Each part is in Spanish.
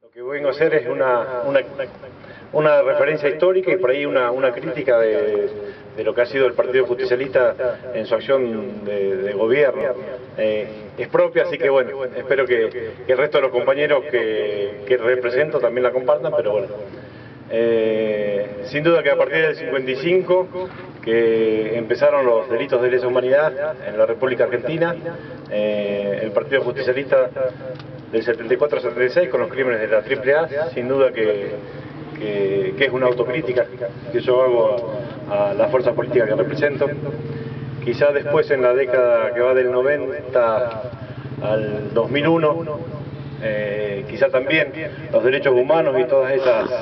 Lo que vengo a hacer es una referencia histórica y por ahí una crítica de lo que ha sido el Partido Justicialista en su acción de gobierno. Es propia, así que bueno, espero que el resto de los compañeros que represento también la compartan, pero bueno. Sin duda que a partir del 55, que empezaron los delitos de lesa humanidad en la República Argentina, el Partido Justicialista del 74 al 76 con los crímenes de la AAA, sin duda que es una autocrítica que yo hago a la fuerza política que represento. Quizá después, en la década que va del 90 al 2001, quizá también los derechos humanos y todas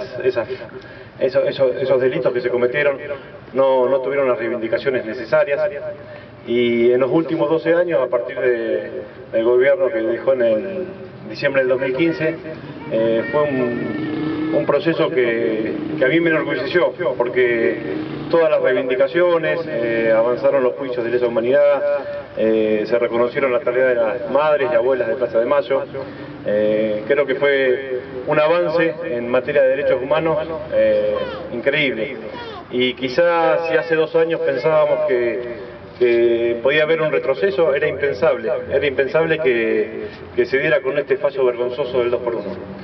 esos delitos que se cometieron no tuvieron las reivindicaciones necesarias, y en los últimos 12 años, a partir del gobierno que dejó en diciembre del 2015, fue un proceso que a mí me enorgulleció, porque todas las reivindicaciones, avanzaron los juicios de lesa humanidad, se reconocieron la tarea de las madres y abuelas de Plaza de Mayo. Creo que fue un avance en materia de derechos humanos increíble, y quizás si hace 2 años pensábamos que podía haber un retroceso, era impensable que se diera con este fallo vergonzoso del 2x1.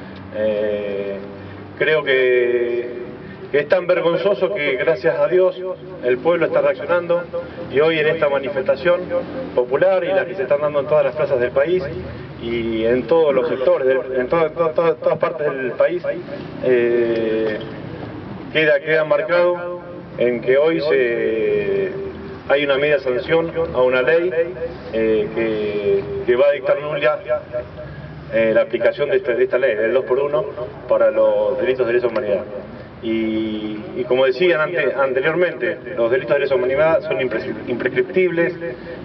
Creo que es tan vergonzoso que, gracias a Dios, el pueblo está reaccionando, y hoy en esta manifestación popular, y las que se están dando en todas las plazas del país y en todos los sectores, en todas partes del país, queda marcado en que hoy hay una media sanción a una ley que va a dictar nula la aplicación de esta ley, del 2x1, para los delitos de lesa humanidad. Y como decían anteriormente, los delitos de lesa humanidad son imprescriptibles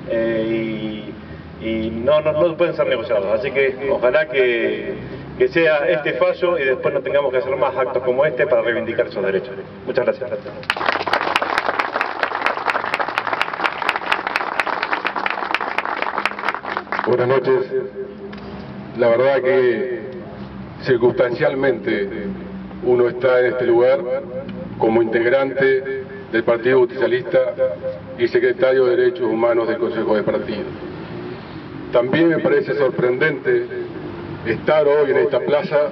y no pueden ser negociados. Así que ojalá que sea este fallo y después no tengamos que hacer más actos como este para reivindicar esos derechos. Muchas gracias. Buenas noches. La verdad que circunstancialmente uno está en este lugar como integrante del Partido Justicialista y secretario de Derechos Humanos del Consejo de Partido. También me parece sorprendente estar hoy en esta plaza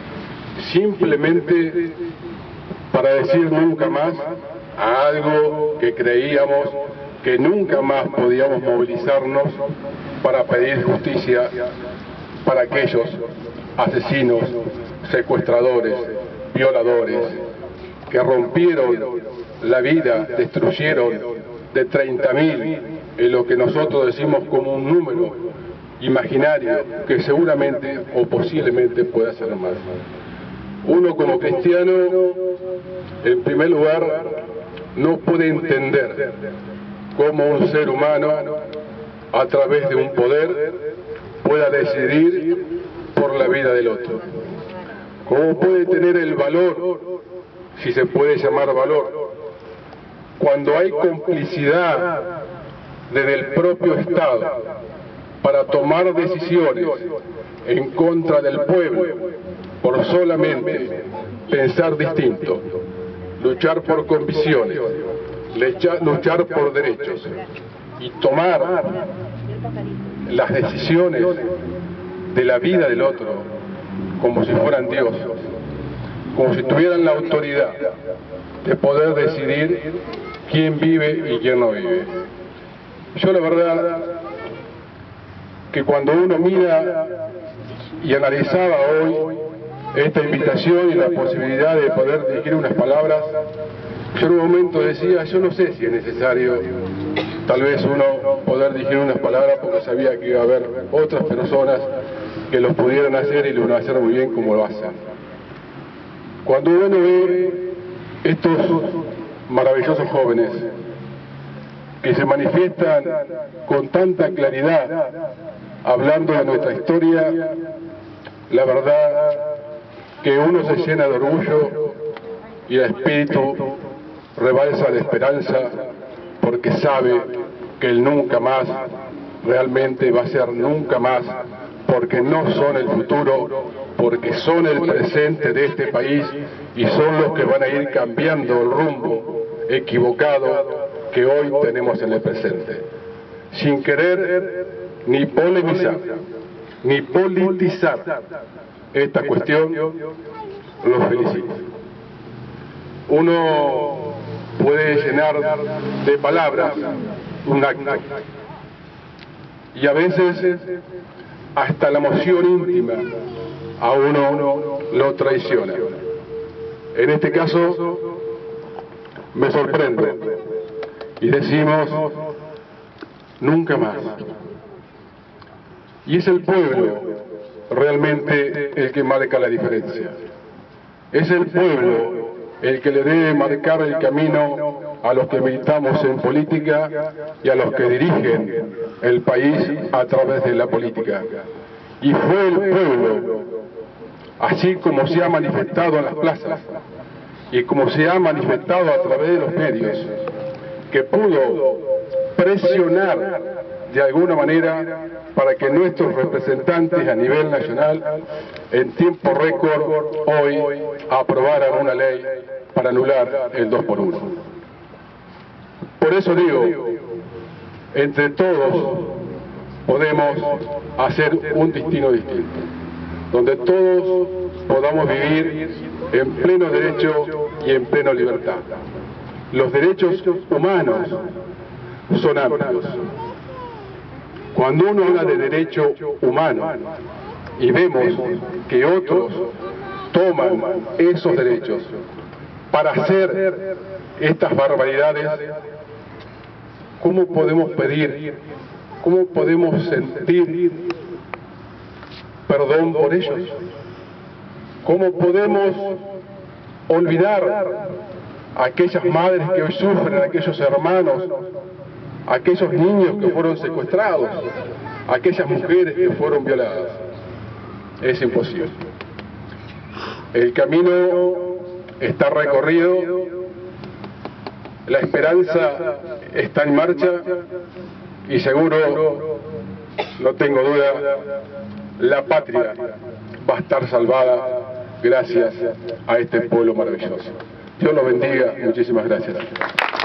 simplemente para decir nunca más a algo que creíamos que nunca más podíamos movilizarnos para pedir justicia para aquellos asesinos, secuestradores, violadores, que rompieron la vida, destruyeron de 30.000 en lo que nosotros decimos como un número imaginario que seguramente o posiblemente pueda ser más. Uno como cristiano, en primer lugar, no puede entender cómo un ser humano, a través de un poder, pueda decidir por la vida del otro. ¿Cómo puede tener el valor, si se puede llamar valor, cuando hay complicidad desde el propio Estado para tomar decisiones en contra del pueblo por solamente pensar distinto, luchar por convicciones, luchar por derechos y tomar las decisiones de la vida del otro como si fueran Dios, como si tuvieran la autoridad de poder decidir quién vive y quién no vive? Yo la verdad que cuando uno mira y analizaba hoy esta invitación y la posibilidad de poder dirigir unas palabras, yo en un momento decía, yo no sé si es necesario tal vez uno poder dirigir unas palabras, porque sabía que iba a haber otras personas que lo pudieran hacer y lo van a hacer muy bien como lo hacen. Cuando uno ve estos maravillosos jóvenes que se manifiestan con tanta claridad hablando de nuestra historia, la verdad que uno se llena de orgullo y el espíritu rebalsa de esperanza, porque sabe que el nunca más realmente va a ser nunca más porque no son el futuro, porque son el presente de este país y son los que van a ir cambiando el rumbo equivocado que hoy tenemos en el presente. Sin querer ni polemizar, ni politizar esta cuestión, los felicito. Uno puede llenar de palabras un acto y a veces hasta la emoción íntima a uno lo traiciona. En este caso me sorprende y decimos nunca más. Y es el pueblo realmente el que marca la diferencia. Es el pueblo el que le debe marcar el camino a los que militamos en política y a los que dirigen el país a través de la política. Y fue el pueblo, así como se ha manifestado en las plazas y como se ha manifestado a través de los medios, que pudo presionar de alguna manera para que nuestros representantes a nivel nacional en tiempo récord hoy aprobaran una ley para anular el 2x1. Por eso digo, entre todos podemos hacer un destino distinto, donde todos podamos vivir en pleno derecho y en plena libertad. Los derechos humanos son amplios. Cuando uno habla de derecho humano y vemos que otros toman esos derechos para hacer estas barbaridades, ¿cómo podemos pedir, cómo podemos sentir perdón por ellos? ¿Cómo podemos olvidar a aquellas madres que hoy sufren, a aquellos hermanos, a aquellos niños que fueron secuestrados, a aquellas mujeres que fueron violadas? Es imposible. El camino está recorrido, la esperanza está en marcha y seguro, no tengo duda, la patria va a estar salvada gracias a este pueblo maravilloso. Dios los bendiga, muchísimas gracias.